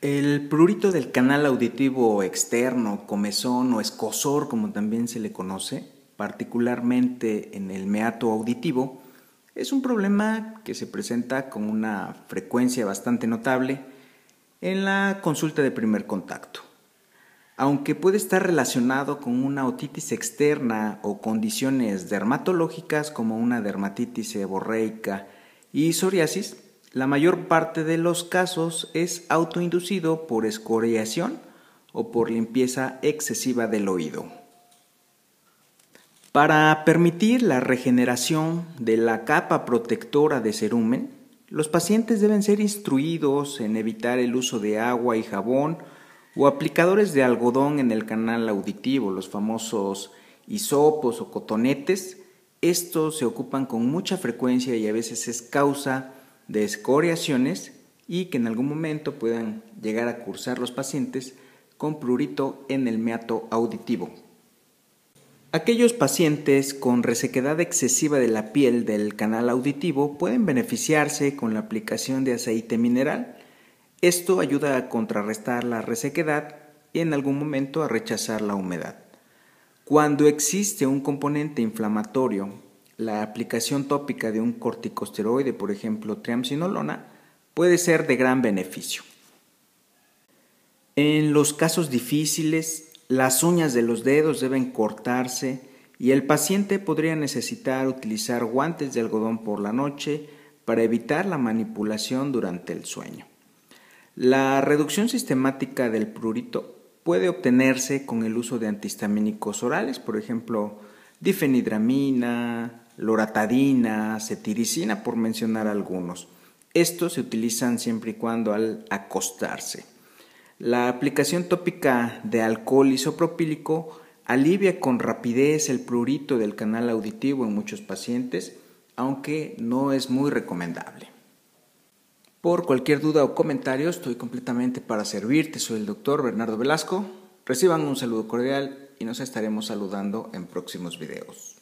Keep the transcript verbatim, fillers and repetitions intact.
El prurito del canal auditivo externo, comezón o escozor, como también se le conoce, particularmente en el meato auditivo, es un problema que se presenta con una frecuencia bastante notable en la consulta de primer contacto. Aunque puede estar relacionado con una otitis externa o condiciones dermatológicas como una dermatitis seborreica y psoriasis, la mayor parte de los casos es autoinducido por escoriación o por limpieza excesiva del oído. Para permitir la regeneración de la capa protectora de cerumen, los pacientes deben ser instruidos en evitar el uso de agua y jabón o aplicadores de algodón en el canal auditivo, los famosos hisopos o cotonetes. Estos se ocupan con mucha frecuencia y a veces es causa de escoriaciones y que en algún momento puedan llegar a cursar los pacientes con prurito en el meato auditivo. Aquellos pacientes con resequedad excesiva de la piel del canal auditivo pueden beneficiarse con la aplicación de aceite mineral. Esto ayuda a contrarrestar la resequedad y en algún momento a rechazar la humedad. Cuando existe un componente inflamatorio, la aplicación tópica de un corticosteroide, por ejemplo triamcinolona, puede ser de gran beneficio. En los casos difíciles, las uñas de los dedos deben cortarse y el paciente podría necesitar utilizar guantes de algodón por la noche para evitar la manipulación durante el sueño. La reducción sistemática del prurito puede obtenerse con el uso de antihistamínicos orales, por ejemplo, difenidramina, loratadina, cetiricina, por mencionar algunos. Estos se utilizan siempre y cuando al acostarse. La aplicación tópica de alcohol isopropílico alivia con rapidez el prurito del canal auditivo en muchos pacientes, aunque no es muy recomendable. Por cualquier duda o comentario, estoy completamente para servirte. Soy el doctor Bernardo Velasco. Reciban un saludo cordial y nos estaremos saludando en próximos videos.